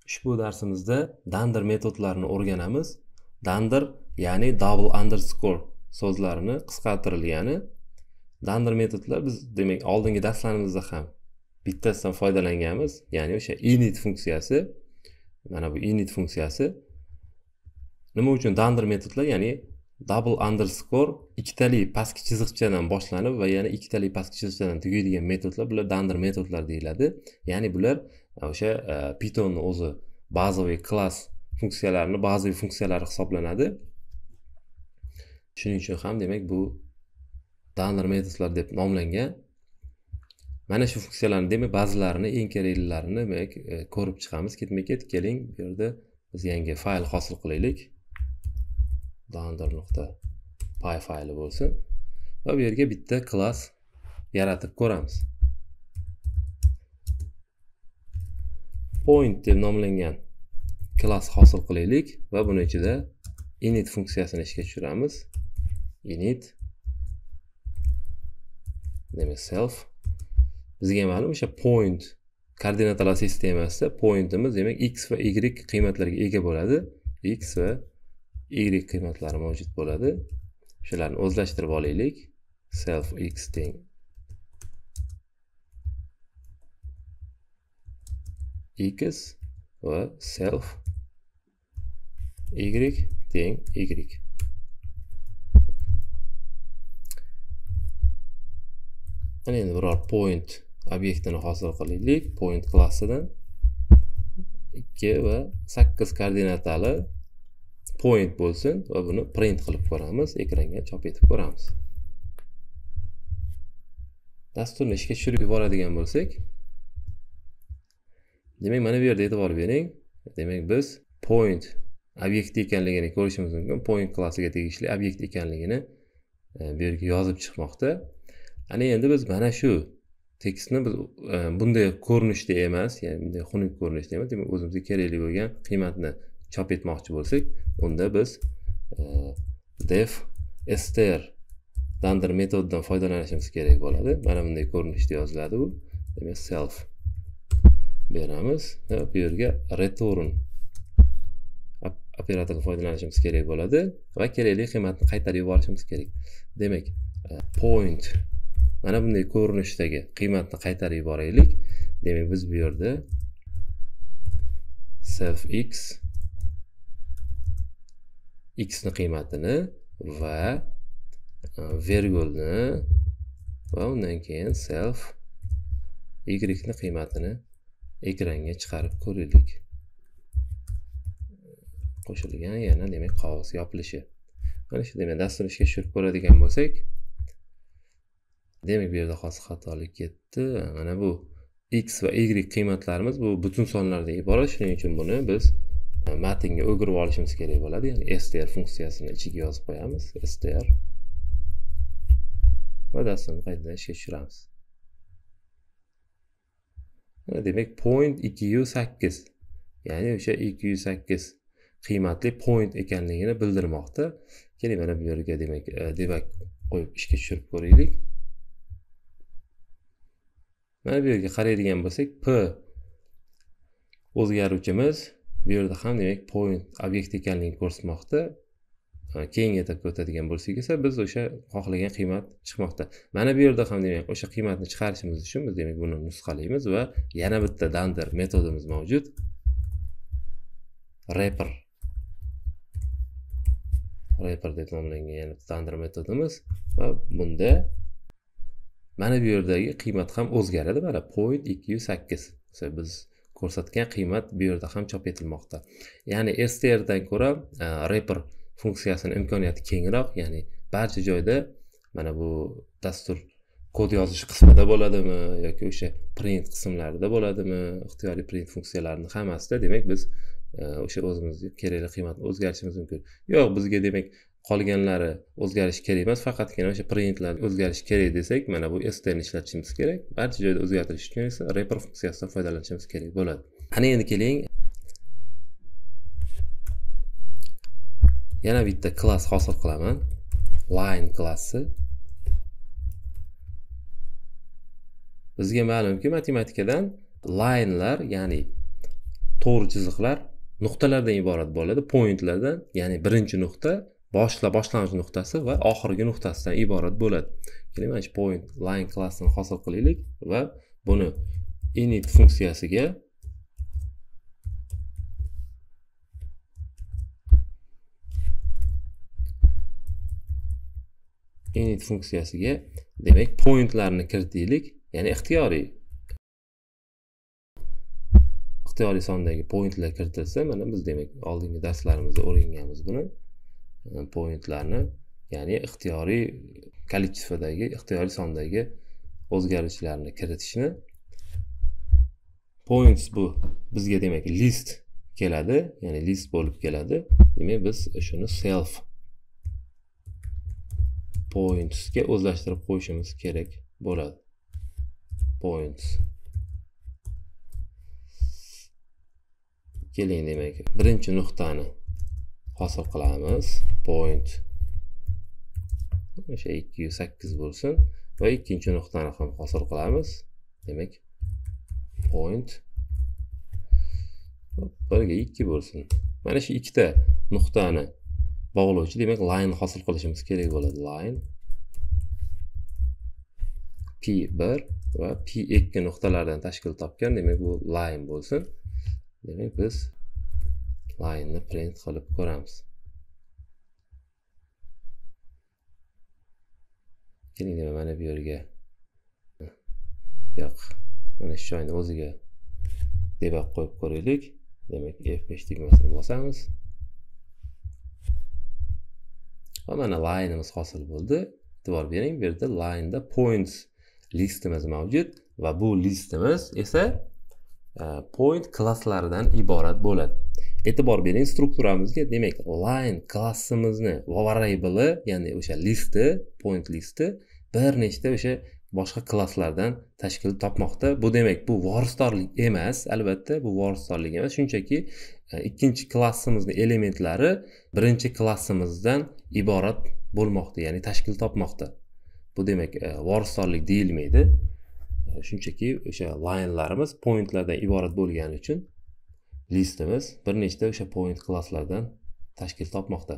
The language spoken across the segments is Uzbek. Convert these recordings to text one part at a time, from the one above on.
Ushbu darsimizda Dunder metodlarini o'rganamiz. Dunder ya'ni double underscore so'zlarini qisqartirilgani. Dunder metodlar biz demak oldingi darslarimizda ham bittasidan foydalanganmiz. Ya'ni o'sha init funksiyasi. Mana bu init funksiyasi. Nima uchun Dunder metodlar, ya'ni double underscore ikkitali pastki chiziqchadan boshlanib va yana ikkitali pastki chiziqchadan tugaydigan metodlar, bular Dunder metodlar deyiladi. Ya'ni bular o'sha Pythonning o'zi bazaviy klass funksiyalarini bazaviy funksiyalari hisoblanadi. Shuning uchun ham demak bu Dunder metodlar deb nomlangan. Mana shu funksiyalarni demak ba'zilarini, eng keraklilarini demak ko'rib chiqamiz. Ketma-ket keling, bu yerda biz yangi fayl hosil qilaylik. Dunder.py fayli bo'lsin va bu yerga bitta klass yaratib ko'ramiz. Point deb nomlangan klass hosil qilaylik va buni ichida init funksiyasini ishga tushiramiz. Init demak self. Bizga ma'lum o'sha point koordinatalar sistemasida pointimiz demak x va y qiymatlariga ega bo'ladi. X va y qiymatlari mavjud bo'ladi. Shularni o'zlashtirib olaylik. Self x teng x va self y teng y. Mana endi biror point obyektini hosil qilaylik. Point klassidan 2 va 8 koordinatali point bo'lsin va buni print qilib ko'ramiz, ekranga chop etib ko'ramiz. Dasturni ishga tushirib yuboradigan bo'lsak, demak mana bu yerda e'tibor bering. Demak biz point obyekt ekanligini ko'rishimiz mumkin. Point klassiga tegishli obyekt ekanligini bu yerga yozib chiqmoqda. Ana endi biz mana shu tekstni biz bunday ko'rinishda emas, ya'ni bunday xunuk ko'rinishda emas, demak o'zimizga kerakli bo'lgan qiymatni chop etmoqchi bo'lsak, unda biz def str dunder metodidan foydalanishimiz kerak bo'ladi. Mana bunday ko'rinishda yoziladi bu. Demak self beramiz va bu yerga return operatoridan foydalanishimiz kerak bo'ladi va kerakli qiymatni qaytarib yuborishimiz kerak. Demak point mana bunday ko'rinishdagi qiymatni qaytarib yuboraylik. Demak biz bu yerda self x ni qiymatini va virgulni va undan keyin self y ni qiymatini ekranga chiqarib ko'raylik. Qo'shilgan yana demak qog'oz yopilishi. Mana shu demak dasturni ishga tushirib ko'radigan bo'lsak, demak bu yerda hozir xatolik ketdi. Mana bu x va y qiymatlarimiz bu butun sonlardan iborat. Shuning uchun buni biz matnga o'girib olishimiz kerak bo'ladi. Ya'ni str funksiyasini ichiga yozib qo'yamiz. Str va dasturni qaytadan ishga tushiramiz. Demak point 208, ya'ni o'sha 208 qiymatli point ekanligini bildirmoqda. Keling mana bu yerga demak debug qo'yib ishga tushirib ko'raylik. Mana bu yerga qaraydigan bo'lsak, p o'zgaruvchimiz bu yerda ham demak point obyekt ekanligini ko'rsatmoqda. Keyingi etapga o'tadigan bo'lsak esa biz o'sha xohlagan qiymat chiqmoqda. Mana bu yerda ham demak o'sha qiymatni chiqarishimiz uchun biz demak buni nusxalaymiz va yana bitta dunder metodimiz mavjud. Wrapper deb nomlangan yana dunder metodimiz va bunda mana bu yerdagi qiymat ham o'zgaradi. Mana point 208. Biz ko'rsatgan qiymat bu yerda ham chop etilmoqda. Ya'ni str dan ko'ra wrapper funksiyasining imkoniyati kengroq, ya'ni barcha joyda mana bu dastur kod yozish qismida bo'ladimi yoki o'sha print qismlarida bo'ladimi, ixtiyoriy print funksiyalarining hammasida demak biz o'sha o'zimizga kerakli qiymatni o'zgartirishimiz mumkin. Yo'q, bizga demak qolganlari o'zgarish kerak emas, faqatgina o'sha printlar o'zgarish kerak desak, mana bu str ni ishlatishimiz kerak. Barcha joyda o'zgartirish uchun esa wrapper funksiyasidan foydalanishimiz kerak bo'ladi. Ana endi keling, yana bitta klass hosil qilaman. Line klassi. Bizga ma'lumki, matematikadan line'lar, ya'ni to'g'ri chiziqlar nuqtalardan iborat bo'ladi, pointlardan, ya'ni birinchi nuqta boshlang'ich nuqtasi va oxirgi nuqtasidan iborat bo'ladi. Keling, mana shu point line klassini hosil qilaylik va buni init funksiyasiga demak pointlarni kiritaylik, ya'ni ixtiyoriy sondagi pointlar kiritilsa, mana biz demak oldingi darslarimizda o'rganganmiz buni. Pointlarni, ya'ni ixtiyoriy kollektивdagi, ixtiyoriy sondagi o'zgarishlarni kiritishni. Points bu bizga demak list keladi, ya'ni list bo'lib keladi. Demak biz shuni self points ga o'zlashtirib qo'yishimiz kerak bo'ladi. Points. Keling, demak birinchi nuqtani hosil qilamiz. Point o'sha 208 bo'lsin va ikkinchi nuqtani ham hosil qilamiz. Demak point 1 bo'lsin. Mana shu ikkita nuqtani bog'lovchi demak line hosil qilishimiz kerak bo'ladi. Line P1 va P2 nuqtalardan tashkil topgan, demak bu line bo'lsin. Demak biz line ni print qilib ko'ramiz. Keling, mana bu yerga yo'q, mana shu joyni o'ziga debug qo'yib ko'raylik. Demak F5 tugmasini bosamiz. Va mana line'imiz hosil bo'ldi. E'tibor bering, bu yerda line'da points listimiz mavjud va bu listimiz esa point klasslaridan iborat bo'ladi. E'tibor bering strukturamizga, demak line klassimizni variable'i, ya'ni o'sha listi, point listi bir nechta o'sha boshqa klasslardan tashkil topmoqda. Bu demak bu vorisdorlik emas, albatta bu vorisdorlik emas, shunchaki ikkinchi klassimizning elementlari birinchi klassimizdan iborat bo'lmoqda, ya'ni tashkil topmoqda. Bu demak vorisdorlik deyilmaydi. Shunchaki o'sha line'larimiz pointlardan iborat bo'lgani uchun listimiz bir nechta o'sha point klasslardan tashkil topmoqda.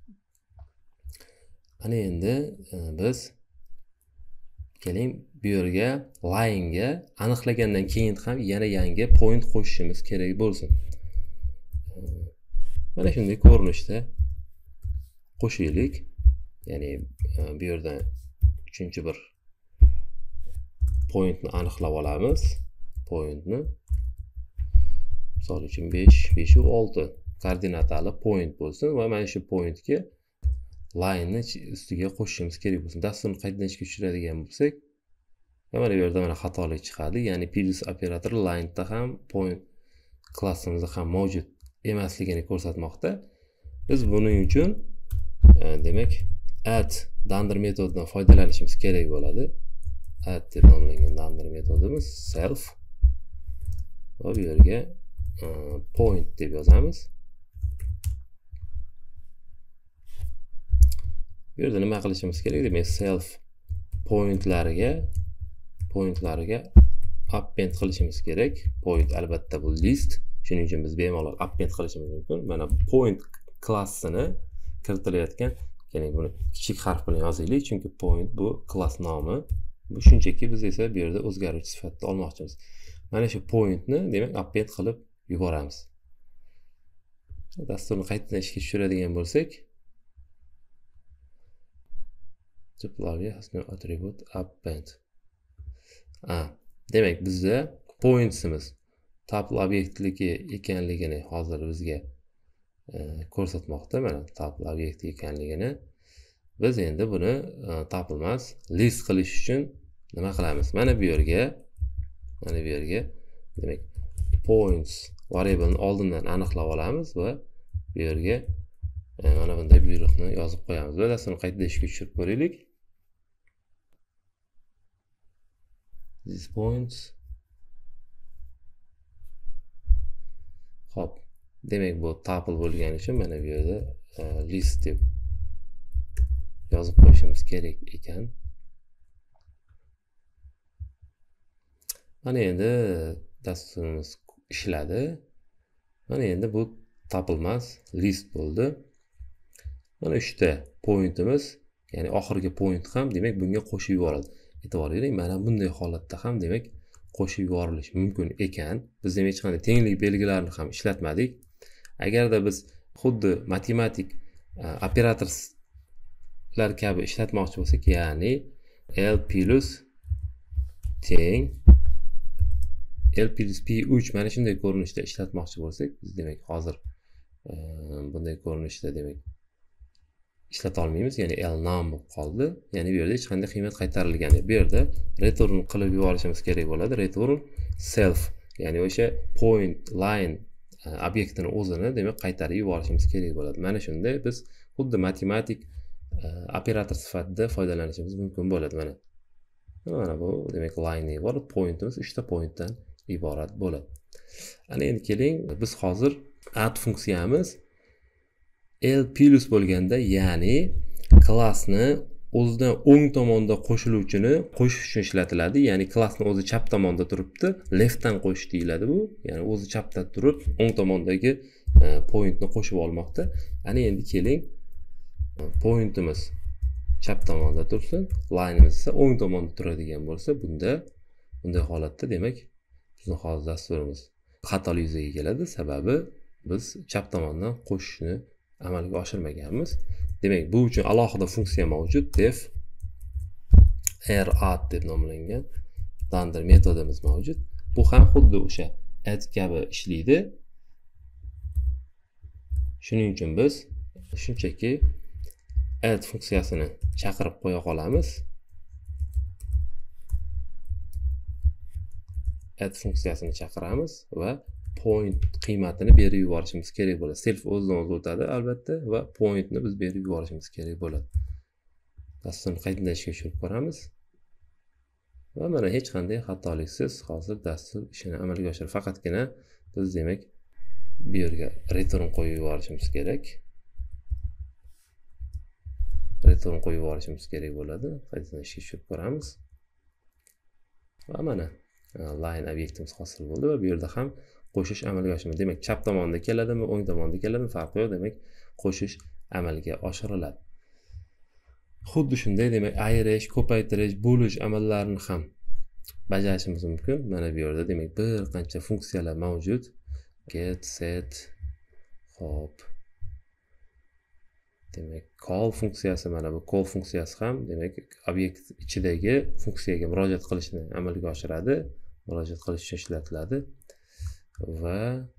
Ana endi biz keling bu yerga line'ga aniqlagandan keyin ham yana yangi point qo'shishimiz kerak bo'lsin. Mana shunday ko'rinishda qo'shaylik. Ya'ni bu yerdan uchinchi bir pointni aniqlab olamiz. Pointni misol uchun 5 va 6 koordinatali point bo'lsin va mana shu pointga line'ni ustiga qo'shishimiz kerak bo'lsin. Dasturni qaytadan ishga tushiradigan bo'lsak, mana bu yerda mana xatolik chiqadi. Ya'ni previous operator line'da ham point klassimizda ham mavjud emasligini ko'rsatmoqda. Biz buning uchun demak add dunder metodidan foydalanishimiz kerak bo'ladi. Add deb nomlangan dunder metodimiz self va bu yerga point deb yozamiz. Bu yerda nima qilishimiz kerak? Demak self pointlariga append qilishimiz kerak. Point albatta bu list. Shuning uchun biz bemalol append qilishimiz mumkin. Mana point klassini kiritilayotgan, ya'ni buni kichik harf bilan yozaylik, chunki point bu klass nomi. Bu shunchaki biz esa bu yerda o'zgaruvchi sifatida olmoqchimiz. Mana shu pointni demak append qilib yuboramiz. Dasturni qaytadan ishga tushiradigan bo'lsak, tuplarga has no attribute append. Demak bizda pointsimiz tuple obyektligi ekanligini hozir bizga ko'rsatmoqda. Mana tuple obyekti ekanligini. Biz endi buni tuple emas, list qilish uchun nima qilamiz? Mana bu yerga demak points variable'ni oldindan aniqlab olamiz va bu yerga mana bunday buyruqni yozib qo'yamiz va dasturni qaytadan ishga tushirib ko'raylik. These points. Hop. Demak bu tuple bo'lgani uchun mana bu yerda list deb yozib qo'yishimiz kerak ekan. Mana endi dasturimiz ishladi. Mana endi bu topilmas list bo'ldi. Mana 3 ta pointimiz, ya'ni oxirgi point ham demak bunga qo'shib yuboriladi. E'tibor bering, mana bunday holatda ham demak qo'shib yuborilishi mumkin ekan. Biz ham hech qanday tenglik belgilarini ham ishlatmadik. Agarda biz xuddi matematik operatorlar kabi ishlatmoqchi bo'lsak, ya'ni L plus teng L plus P3 mana shunday ko'rinishda ishlatmoqchi bo'lsak, biz demak hozir bunday ko'rinishda demak ishlata olmaymiz, ya'ni L none bo'lib qoldi. Ya'ni bu yerda hech qanday qiymat qaytarilgani. Bu yerda return qilib yuborishimiz kerak bo'ladi. Return self, ya'ni o'sha point line obyektini o'zini demak qaytarib yuborishimiz kerak bo'ladi. Mana shunday biz xuddi matematik operator sifatida foydalanishimiz mumkin bo'ladi. Mana bu demak line iborat, pointimiz 3 ta pointdan iborat bo'ladi. Ana endi keling, biz hozir add funksiyamiz L plus bo'lganda, ya'ni klassni o'zidan o'ng tomonda qo'shiluvchini qo'shish uchun ishlatiladi. Ya'ni klassni o'zi chap tomonda turibdi, leftdan qo'shish deyiladi bu. Ya'ni o'zi chapda turib, o'ng tomondagi pointni qo'shib olmoqda. Ana endi keling, pointimiz chap tomonda tursin, lineimiz esa o'ng tomonda turadigan bo'lsa, bunday holatda demak bizning hozir dasturimiz xatoli yuzaga keladi. Sababi biz chap tomondan qo'shishni amalga oshirmaganmiz. Demak, bu uchun alohida funksiya mavjud, def radd deb nomlangan random metodimiz mavjud. Bu ham xuddi o'sha add kabi ishlaydi. Shuning uchun biz shunchaki add funksiyasini chaqirib qo'ya qolamiz. Add funksiyasini chaqiramiz va point qiymatini berib yuborishimiz kerak bo'ladi. Self o'zidan o'zi o'tadi albatta va pointni biz berib yuborishimiz kerak bo'ladi. Dasturni qaytadan ishga tushirib ko'ramiz. Va mana hech qanday xatoliksiz hozir dastur ishini amalga oshiradi. Faqatgina biz demak bu yerga return qo'yib yuborishimiz kerak. Return qo'yib yuborishimiz kerak bo'ladi. Qaytadan ishga tushirib ko'ramiz. Va mana line obyektimiz hosil bo'ldi va bu yerda ham qo'shish amalga oshiriladi. Demak, chap tomonda keladimi, o'ng tomonda keladimi, farqi yo'q. Demak, qo'shish amalga oshiriladi. Xuddi shunday demak, ayirish, ko'paytirish, bo'lish amallarini ham bajarishimiz mumkin. Mana bu yerda demak bir qancha funksiyalar mavjud. Get, set, hop. Demak, call funksiyasi, mana bu call funksiyasi ham demak obyekt ichidagi funksiyaga murojaat qilishni amalga oshiradi. Murojaat qilish uchun ishlatiladi. Va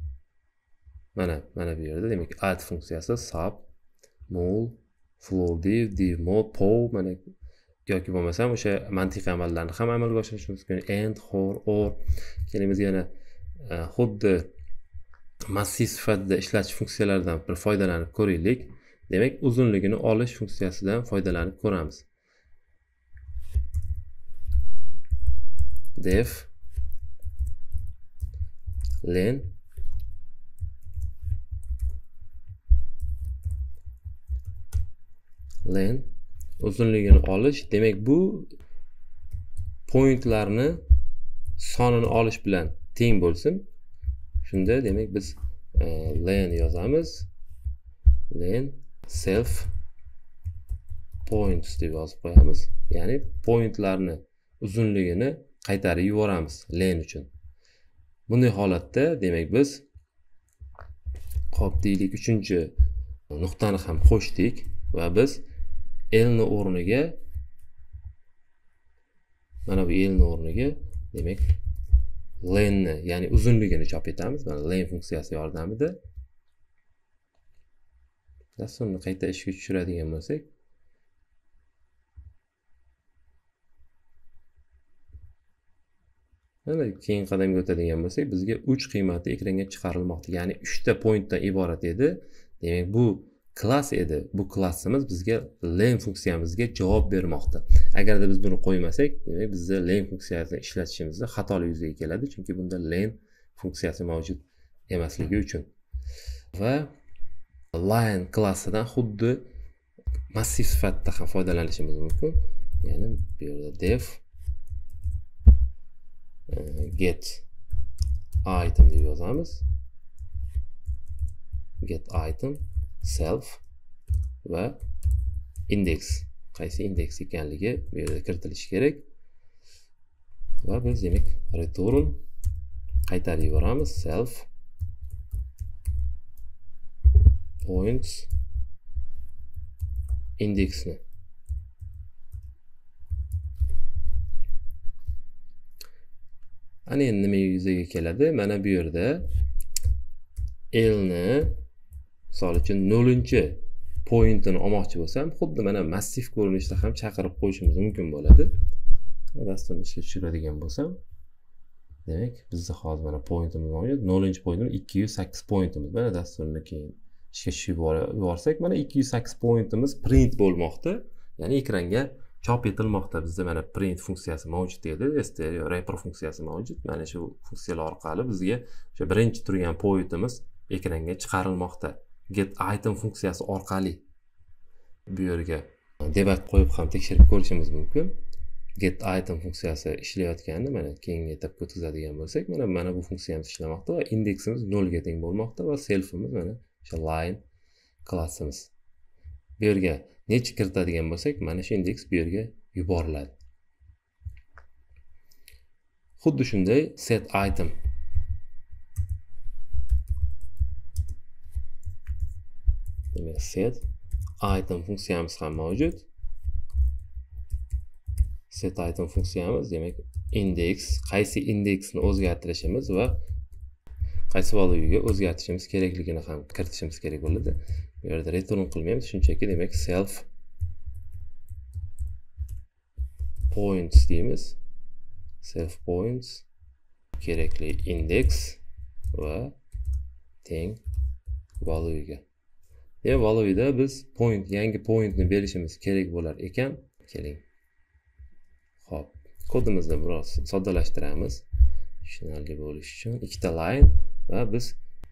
mana bu yerda demak add funksiyasi sub, mul, floor div, div mod, pow, mana yoki bo'lmasam o'sha mantiqiy amallarni ham amalga oshirishimiz mumkin. And, or. Keling biz yana xuddi massiv sifatida ishlatish funksiyalaridan bir foydalanib ko'raylik. Demak, uzunligini olish funksiyasidan foydalanib ko'ramiz. Def len uzunligini olish. Demak, bu pointlarni sonini olish bilan teng bo'lsin. Shunda demak biz len yozamiz. Len self points deb yozib qo'yamiz. Ya'ni pointlarni uzunligini qaytarib yuboramiz len uchun. Bunday holatda demak biz hop deylik 3-nuqtani ham qo'shdik va biz L ni o'rniga mana bu L ni o'rniga demak len ni, ya'ni uzunligini chop etamiz. Mana len funksiyasi yordamida dasturni qayta ishga tushiradigan bo'lsak, mana keyin qadamga o'tadigan bo'lsak, bizga 3 qiymati ekranga chiqarilmoqda. Ya'ni 3 ta pointdan iborat edi. Demak, bu klass edi. Bu klassimiz bizga len funksiyamizga javob bermoqda. Agarda biz buni qo'ymasak, demak bizda len funksiyasini ishlatishimizda xatolik yuzaga keladi, chunki bunda len funksiyasi mavjud emasligi uchun. Va line klassidan xuddi massiv sifatida ham foydalanishimiz mumkin. Ya'ni bu yerda def get item deb yozamiz. get item self va index qaysi indeks ekanligi bu yerda kiritilishi kerak va biz demak return qaytarib yuboramiz self points indeksni. Ana endi nima yuzaga keladi? Mana bu yerda L ni misol uchun 0-pointini olmoqchi bo'lsam, xuddi mana massив ko'rinishda ham chaqirib qo'yishimiz mumkin bo'ladi. Dasturni ishga tushiradigan bo'lsam, demak, bizda hozir mana pointimiz mavjud. 0-pointimiz 208 pointimiz. Mana dasturni keyin ishga tushirib yuborsak, mana 208 pointimiz print bo'lmoqda. Ya'ni ekranga chop etilmoqda. Bizda mana print funksiyasi mavjud edi, stereo wrapper funksiyasi mavjud. Mana shu funksiyalar orqali bizga o'sha birinchi turgan pointimiz ekranga chiqarilmoqda. Get item funksiyasi orqali bu yerga debug qo'yib ham tekshirib ko'rishimiz mumkin. Get item funksiyasi ishlayotganini mana keyingi etapga o'tkazadigan bo'lsak, mana bu funksiyamiz ishlamoqda va indeksimiz 0 ga teng bo'lmoqda va selfimiz mana o'sha line klassimiz. Bu yerga necha kiritadigan bo'lsak, mana shu indeks bu yerga yuboriladi. Xuddi shunday set item demak set item funksiyamiz ham mavjud. Set item funksiyamiz demak indeks, qaysi indeksni o'zgartirishimiz va qaysi valyuga o'zgartirishimiz kerakligini ham kiritishimiz kerak bo'ladi. Bu yerda return qilmaymiz, shunchaki demak self points deymiz. Self points kerakli indeks va teng valyuga. Valyuda biz yangi pointni berishimiz kerak bo'lar ekan. Keling. Xo'p, kodimizni biroz soddalashtiramiz. Tushunarli bo'lish uchun ikkita line va biz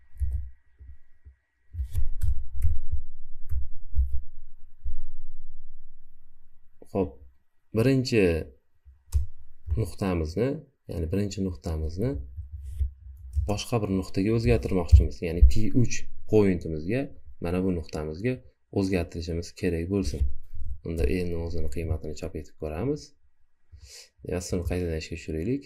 xo'p, birinchi nuqtamizni boshqa bir nuqtaga o'zgartirmoqchimiz. Ya'ni P3 pointimizga mana bu nuqtamizga o'zgartirishimiz kerak bo'lsin. Unda endi o'zini qiymatini chop etib ko'ramiz. Dasturni qaytadan ishga tushiraylik.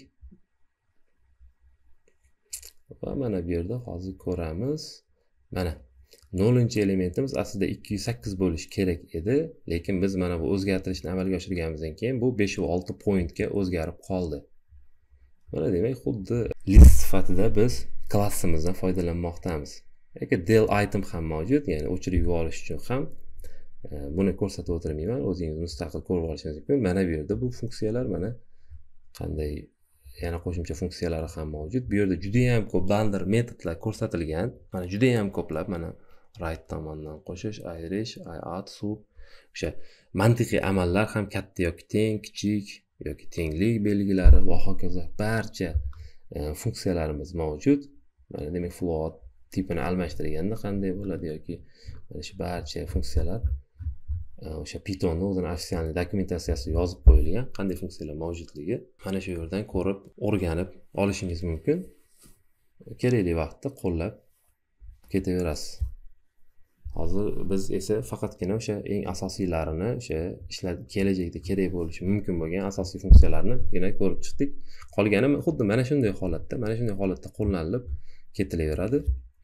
Va mana bu yerda hozir ko'ramiz. Mana 0-elementimiz aslida 208 bo'lishi kerak edi, lekin biz mana bu o'zgartirishni amalga oshirganimizdan keyin bu 5 va 6 pointga o'zgarib qoldi. Mana demak, xuddi list sifatida biz klassimizdan foydalanmoqdamiz. Lekin del item ham mavjud, ya'ni o'chirib yuborish uchun ham buni ko'rsatib o'tirmayman, o'zingiz mustaqil ko'rib olishingiz mumkin. Mana bu yerda bu funksiyalar mana qanday yana qo'shimcha funksiyalari ham mavjud. Bu yerda juda ham ko'p bundle metodlar ko'rsatilgan. Mana juda ham ko'plab mana write tomondan qo'shish, irish, add, sub o'sha mantiqiy amallar ham katta yoki teng, kichik yoki tenglik belgilari va hokazo barcha funksiyalarimiz mavjud. Mana demak float tipini almashtirganda qanday bo'ladi yoki mana shu barcha funksiyalar o'sha Pythonning o'zining ofisial dokumentatsiyasida yozib qo'yilgan qanday funksiyalar mavjudligi mana shu yerdan ko'rib, o'rganib olishingiz mumkin. Kerakli vaqtda qo'llab ketaverasiz. Hozir biz esa faqatgina o'sha eng asosiylarini, o'sha kelajakda kerak bo'lishi mumkin bo'lgan asosiy funksiyalarni yana ko'rib chiqdik. Qolgani xuddi mana shunday holatda qo'llanilib ketilaveradi.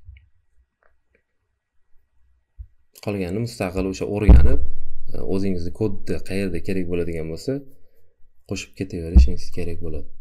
Qolganini mustaqil o'sha o'rganib, o'zingizni kodni qayerda kerak bo'ladigan bo'lsa, qo'shib ketaverishingiz kerak bo'ladi.